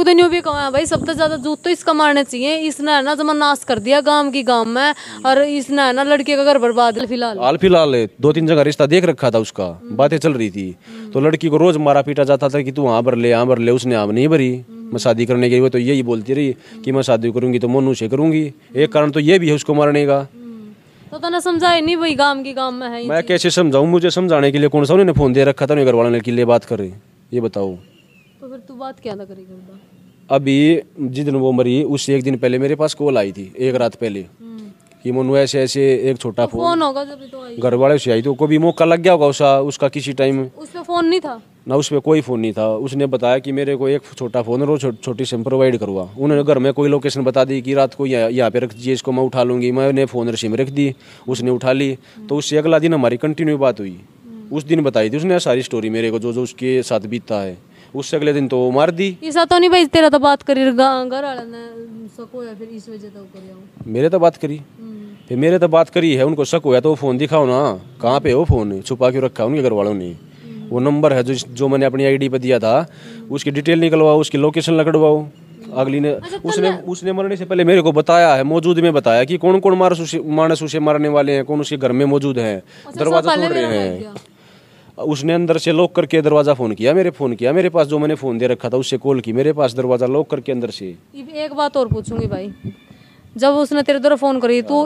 लोग तो न्यू भी कहा भाई सबसे ज्यादा जूत तो इसका मारने चाहिए, इसने है ना जमा नाश कर दिया गांव की गांव में, और इसने है ना लड़के का घर बर्बाद। फिलहाल हाल फिलहाल 2-3 जगह रिश्ता देख रखा था उसका, बातें चल रही थी, तो लड़की को रोज मारा पीटा जाता था कि तू वहाँ भर ले यहाँ भर ले, उसने हम नहीं भरी। मैं शादी करने के लिए तो यही बोलती रही कि मैं शादी करूंगी तो मोनू से करूंगी, एक कारण तो ये भी है उसको मारने का। तो ना समझाए नहीं भाई गांव की गांव में है। मैं कैसे समझाऊं, मुझे समझाने के लिए कौन सा उन्होंने फोन दे रखा था घर वाले के लिए बात कर रहे, ये बताओ। तो फिर तू बात क्या ना करेगा? अभी जिस दिन वो मरी उससे एक दिन पहले मेरे पास कॉल आई थी, एक रात पहले, कि मोनू ऐसे ऐसे एक छोटा फोन होगा जब तो आई, घर वाले से आई, तो कोई मौका लग गया होगा उसका किसी टाइम। उसमें फोन नहीं था ना, उसमें कोई फ़ोन नहीं था। उसने बताया कि मेरे को एक छोटा फ़ोन और छोटी सिम प्रोवाइड करवा। उन्होंने घर में कोई लोकेशन बता दी कि रात को यहाँ पे रख दीजिए, इसको मैं उठा लूँगी। मैंने फ़ोन और सिम रख दी, उसने उठा ली। तो उससे अगला दिन हमारी कंटिन्यू बात हुई। उस दिन बताई थी उसने सारी स्टोरी मेरे को, जो जो उसके साथ बीतता है। उससे अगले दिन तो वो मार दी। ऐसा तो नहीं भाई तेरा तो बात करी घर वाले ने सको या फिर इस वजह तो करिया? मेरे तो बात करी, फिर मेरे तो बात करी है, उनको शक हुआ तो वो फ़ोन दिखाओ ना, कहाँ पे वो फ़ोन छुपा के रखा उनके घर वालों ने। वो नंबर है जो मैंने अपनी आईडी पे दिया था, उसकी डिटेल निकलवाओ, उसकी लोकेशन लगवाओ। अगली ने उसने मरने से पहले मेरे को बताया है, मौजूद में बताया कि कौन कौन मानस उसे मारने वाले हैं, कौन उसके घर में मौजूद है, दरवाजा तोड़ रहे हैं। उसने अंदर से लॉक करके दरवाजा फोन किया मेरे पास, जो मैंने फोन दे रखा था उससे कॉल की मेरे पास, दरवाजा लॉक करके अंदर से। एक बात और पूछूंगी भाई, जब उसने तेरे तरफ फोन करी तो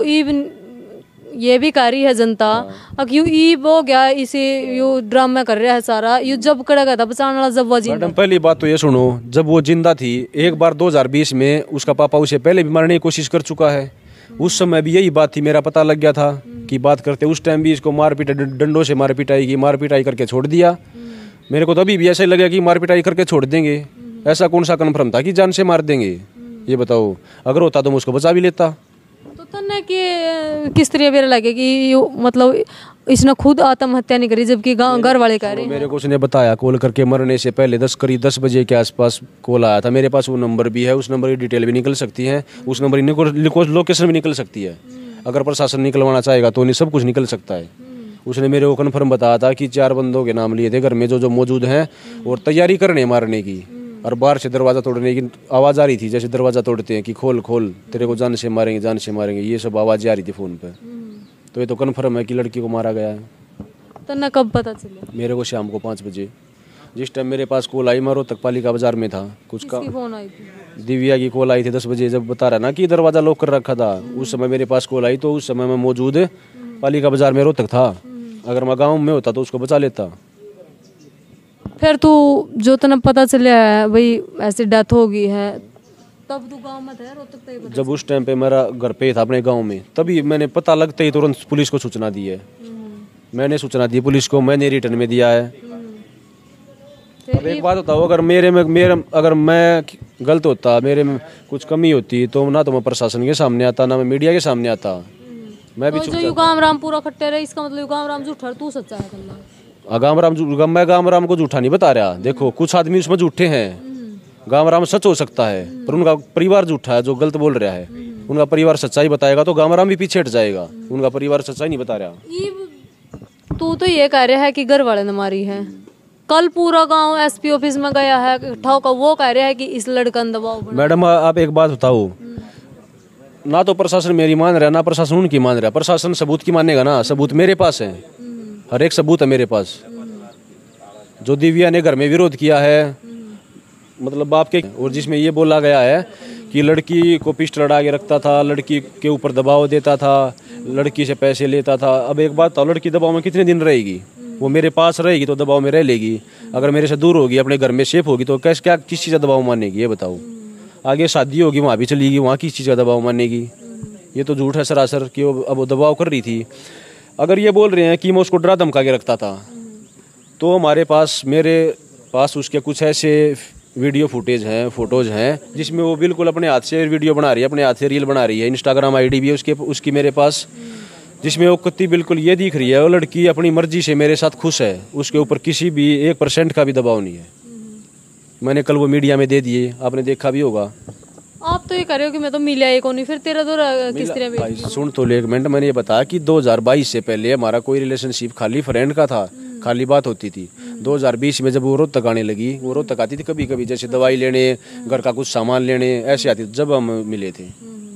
ये भी कह रही है जनता क्यों हो गया इसे यू ड्रामा कर रहा है सारा, यू जब कड़ा गया था बचाने वाला जब वो जिंदा। मैडम पहली बात तो ये सुनो, जब वो जिंदा थी एक बार 2020 में उसका पापा उसे पहले भी मारने की कोशिश कर चुका है। उस समय भी यही बात थी, मेरा पता लग गया था कि बात करते उस टाइम भी इसको मारपीट डंडों से मारपिटाई करके छोड़ दिया। मेरे को तो अभी भी ऐसा ही लगा कि मारपिटाई करके छोड़ देंगे। ऐसा कौन सा कन्फर्म था कि जान से मार देंगे? ये बताओ, अगर होता तो मैं उसको बचा भी लेता। तो तन्ने कि किस तरह मेरे लगे कि मतलब इसने खुद आत्महत्या नहीं करी, जबकि घर वाले कह रहे हैं। मेरे को उसने बताया कॉल करके मरने से पहले 10 बजे के आसपास कॉल आया था मेरे पास। वो नंबर भी है, उस नंबर की डिटेल भी निकल सकती है, उस नंबर की लोकेशन भी निकल सकती है। अगर प्रशासन निकलवाना चाहेगा तो नहीं सब कुछ निकल सकता है। उसने मेरे को कन्फर्म बताया था कि 4 बंदों के नाम लिए थे घर में जो मौजूद हैं, और तैयारी करने मारने की, और बाहर से दरवाज़ा तोड़ने की आवाज़ आ रही थी, जैसे दरवाज़ा तोड़ते हैं कि खोल खोल तेरे को जान से मारेंगे, ये सब आवाज़ें आ रही थी फ़ोन पे। तो ये तो कन्फर्म है कि लड़की को मारा गया है। तो ना कब पता चला? मेरे को शाम को 5 बजे, जिस टाइम मेरे पास कॉल आई, मैं रोहतक पालिका बाजार में था। कुछ का फोन आई थी? दिव्या की कॉल आई थी 10 बजे, जब बता रहा ना कि दरवाज़ा लॉक कर रखा था। उस समय मेरे पास कॉल आई, तो उस समय मैं मौजूद पालिका बाजार में रोहतक था। अगर मैं गाँव में होता तो उसको बचा लेता। फिर तू जो तना पता चला है भाई ऐसी डेथ हो गई है, तब तू गांव में था रोहतक? जब उस टाइम पे मेरा घर पे था अपने गांव में, तभी मैंने पता लगते ही तुरंत पुलिस को सूचना दी है। मैंने सूचना दी पुलिस को, मैंने रिटर्न में दिया है। अब एक बात बताओ, अगर अगर मैं गलत होता, मेरे में कुछ कमी होती, तो ना तो मैं प्रशासन के सामने आता, ना मैं मीडिया के सामने आता, मैं भी चुप जाता। युगाम राम पूरा खट्टे रहे, इसका मतलब युगाम राम झूठा, तू सच्चा है? मैं गाम राम को झूठा नहीं बता रहा। देखो कुछ आदमी उसमें झूठे हैं, गाम राम सच हो सकता है, पर उनका परिवार झूठा है जो गलत बोल रहा है। उनका परिवार सच्चाई बताएगा तो गाम राम भी पीछे हट जाएगा। उनका परिवार सच्चाई नहीं बता रहा। तू तो ये कह रहा है कि घर वाले ने मारी है, कल पूरा गांव एसपी ऑफिस में गया है इकट्ठा होकर, वो कह रहा है कि इस लड़का ने दबाव। मैडम आप एक बात बताओ, ना तो प्रशासन मेरी मान रहा, ना प्रशासन उनकी मान रहा। प्रशासन सबूत की मानेगा ना, सबूत मेरे पास है, हर एक सबूत है मेरे पास। जो दिव्या ने घर में विरोध किया है, मतलब बाप के, और जिसमें ये बोला गया है कि लड़की को पिस्टल लड़ा के रखता था, लड़की के ऊपर दबाव देता था, लड़की से पैसे लेता था। अब एक बात, तो लड़की दबाव में कितने दिन रहेगी? वो मेरे पास रहेगी तो दबाव में रह लेगी। अगर मेरे से दूर होगी, अपने घर में सेफ होगी, तो किस चीज़ का दबाव मानेगी? ये बताओ। आगे शादी होगी, वहाँ भी चलेगी, वहाँ किस चीज़ का दबाव मानेगी? ये तो झूठ है सरासर कि अब वो दबाव कर रही थी। अगर ये बोल रहे हैं कि मैं उसको डरा धमका के रखता था, तो मेरे पास उसके कुछ ऐसे वीडियो फुटेज हैं, फोटोज हैं, जिसमें वो बिल्कुल अपने हाथ से वीडियो बना रही है, अपने हाथ से रील बना रही है। इंस्टाग्राम आईडी भी है उसकी मेरे पास, जिसमें वो कत्ती बिल्कुल ये दिख रही है वो लड़की अपनी मर्जी से मेरे साथ खुश है, उसके ऊपर किसी भी 1% का भी दबाव नहीं है। मैंने कल वो मीडिया में दे दिए, आपने देखा भी होगा। आप तो ये कह रहे हो कि मैं तो मिला ही नहीं, फिर तेरा तो किस तरह? भाई सुन तो ले एक मिनट, मैंने ये बताया कि 2022 से पहले हमारा कोई रिलेशनशिप खाली फ्रेंड का था, खाली बात होती थी। 2020 में जब वो रोहतक आने लगी, वो रोहतक आती थी कभी कभी, जैसे दवाई लेने, घर का कुछ सामान लेने, ऐसे आती थी जब हम मिले थे।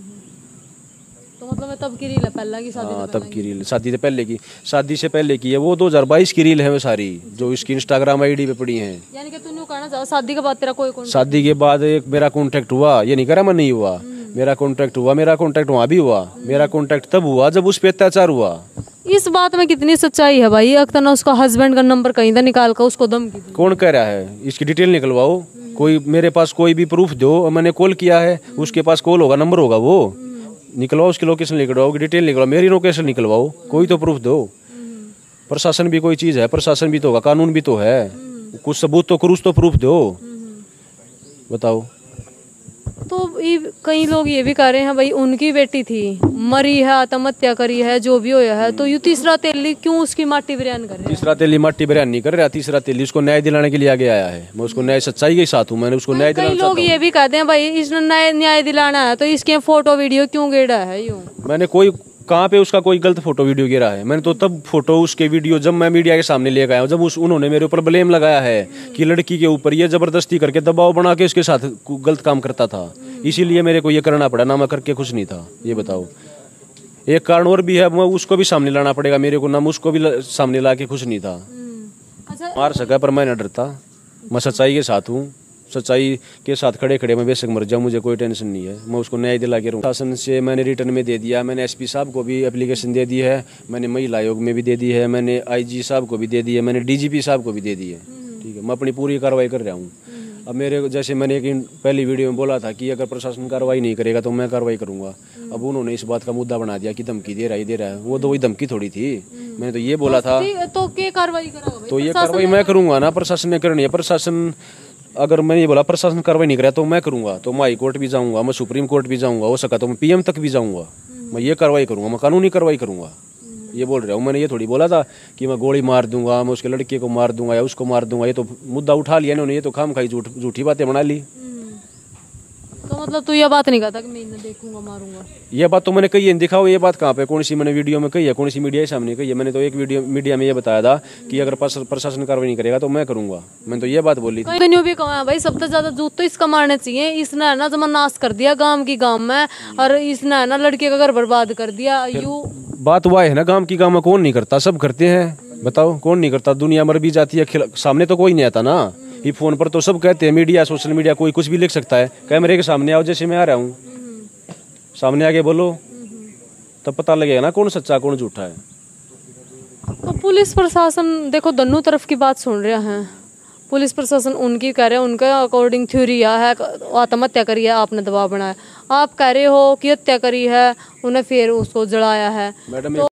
तो मतलब मैं तब की रील है, पहले की शादी? हाँ तब की रील, शादी से पहले की, शादी से पहले की है वो। 2022 की रील है वो सारी, जो इसकी इंस्टाग्राम आईडी पे पड़ी है। यानी कि तूने कहना चाहो शादी के बाद तेरा कोई कौन? शादी के बाद एक मेरा कॉन्टेक्ट हुआ, ये नहीं करा मैं नहीं हुआ, मेरा कॉन्टेक्ट हुआ। मेरा कॉन्टेक्ट वहाँ भी हुआ, मेरा कॉन्टेक्ट तब हुआ जब उस पर अत्याचार हुआ। इस बात में कितनी सच्चाई है भाई? अक्तर ने उसका हस्बैंड का नंबर कहीं था निकाल कर उसको धमकी दी। कौन कह रहा है? इसकी डिटेल निकलवाओ, कोई मेरे पास कोई भी प्रूफ दो। मैंने कॉल किया है, उसके पास कॉल होगा, नंबर होगा, वो निकलवाओ, उसकी लोकेशन निकलवाओ, डिटेल निकलवाओ, मेरी लोकेशन निकलवाओ, कोई तो प्रूफ दो। प्रशासन भी कोई चीज़ है, प्रशासन भी तो होगा, कानून भी तो है, कुछ सबूत तो कुछ तो प्रूफ दो, बताओ। तो कई लोग ये भी कह रहे हैं भाई उनकी बेटी थी, मरी है, आत्महत्या करी है, जो भी होया है, तो यू तीसरा तेली क्यों उसकी माटी बयान कर रहे हैं? तीसरा तेली माटी बयान नहीं कर रहा, तीसरा तेली उसको न्याय दिलाने के लिए आगे आया है। मैं उसको न्याय, सच्चाई के साथ हूँ, मैंने उसको न्याय दिलाना चाहता हूँ। कई लोग ये भी कहते हैं भाई इसने न्याय दिलाना है तो इसके फोटो वीडियो क्यों गेड़ा है? यूं मैंने कोई कहाँ पे उसका कोई गलत फोटो वीडियो गिरा है? मैंने तो तब फोटो उसके वीडियो जब मैं मीडिया के सामने लेकर आया हूँ, जब उन्होंने मेरे ऊपर ब्लेम लगाया है कि लड़की के ऊपर ये जबरदस्ती करके दबाव बना के उसके साथ गलत काम करता था, इसीलिए मेरे को ये करना पड़ा, ना मैं करके खुश नहीं था। ये बताओ, एक कारण और भी है, मैं उसको भी सामने लाना पड़ेगा मेरे को, ना मैं उसको भी सामने ला के खुश नहीं था। अच्छा, मार सका पर मैं न डरता, मैं सच्चाई के साथ हूँ, सच्चाई के साथ खड़े खड़े मैं बेशक मर जाऊँ, मुझे कोई टेंशन नहीं है, मैं उसको न्याय दिला के रहूँ। शासन से मैंने रिटर्न में दे दिया, मैंने एसपी साहब को भी एप्लीकेशन दे दी है, मैंने महिला आयोग में भी दे दी है, मैंने आईजी साहब को भी दे दी है, मैंने डीजीपी साहब को भी दे दी है। ठीक है, मैं अपनी पूरी कार्रवाई कर रहा हूँ। अब मेरे जैसे मैंने एक पहली वीडियो में बोला था कि अगर प्रशासन कार्रवाई नहीं करेगा तो मैं कार्रवाई करूंगा। अब उन्होंने इस बात का मुद्दा बना दिया कि धमकी दे रहा है। वो तो वही धमकी थोड़ी थी, मैंने तो ये बोला था। तो क्या कार्रवाई करेगा भाई? तो ये कार्रवाई मैं करूंगा ना, प्रशासन ने करनी है। प्रशासन, अगर मैंने ये बोला प्रशासन कार्रवाई नहीं करा तो मैं करूंगा, तो मैं हाई कोर्ट भी जाऊंगा, मैं सुप्रीम कोर्ट भी जाऊंगा, हो सका तो मैं पीएम तक भी जाऊंगा, मैं ये कार्रवाई करूंगा, मैं कानूनी कार्रवाई करूंगा। ये बोल रहा हूँ, मैंने ये थोड़ी बोला था कि मैं गोली मार दूंगा, मैं उसके लड़के को मार दूंगा या उसको मार दूंगा। ये तो मुद्दा उठा लिया इन्होंने, ये तो खामखाई झूठी बातें बना ली। तो मतलब तू ये बात नहीं कहता कि मैं इन्हें देखूंगा मारूंगा? ये बात तो मैंने कही है, दिखाओ ये बात कहाँ पे, कौन सी मैंने वीडियो में कही है, कौन सी मीडिया के सामने कही है? मैंने तो एक वीडियो मीडिया में ये बताया था कि अगर प्रशासन कार्रवाई नहीं करेगा तो मैं करूंगा, मैंने तो ये बात बोली थी। तो भी कहा भाई सबसे ज्यादा जूत तो इसका मारना चाहिए, इसने है ना जमा नाश कर दिया गांव की गांव में, और इसने है ना लड़के का घर बर्बाद कर दिया। यू बात हुआ है ना, गांव की गांव में कौन नहीं करता, सब करते हैं, बताओ कौन नहीं करता? दुनिया मर भी जाती है, सामने तो कोई नहीं आता ना। ये फोन पर तो सब कहते हैं, मीडिया, सोशल मीडिया, कोई कुछ भी लिख सकता है। कैमरे के सामने आओ, जैसे मैं आ रहा हूँ, सामने आके बोलो, तब पता लगेगा ना कौन सच्चा कौन झूठा है। तो पुलिस प्रशासन देखो दोनों तरफ की बात सुन रहे हैं। पुलिस प्रशासन उनकी कह रहे हैं, उनके अकॉर्डिंग थ्योरी यह है आत्महत्या करी है, आपने दबाव बनाया। आप कह रहे हो कि हत्या करी है, उन्हें फिर उसको जलाया है। मैडम तो